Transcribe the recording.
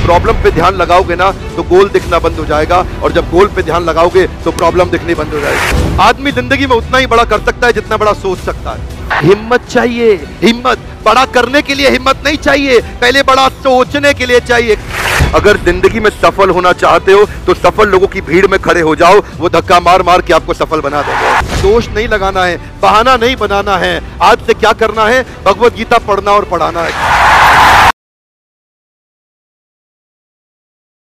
Problem पे ध्यान लगाओगे ना तो गोल दिखना बंद हो जाएगा, और जब गोल पे ध्यान लगाओगे तो प्रॉब्लम दिखनी बंद हो जाएगी। आदमी जिंदगी में उतना ही बड़ा कर सकता है जितना बड़ा सोच सकता है। हिम्मत चाहिए, हिम्मत। बड़ा करने के लिए हिम्मत नहीं चाहिए, पहले बड़ा सोचने के लिए चाहिए। अगर जिंदगी में सफल होना चाहते हो तो सफल लोगों की भीड़ में खड़े हो जाओ, वो धक्का मार मार के आपको सफल बना देंगे। दोष नहीं लगाना है, बहाना नहीं बनाना है। आज से क्या करना है? भगवत गीता पढ़ना और पढ़ाना है।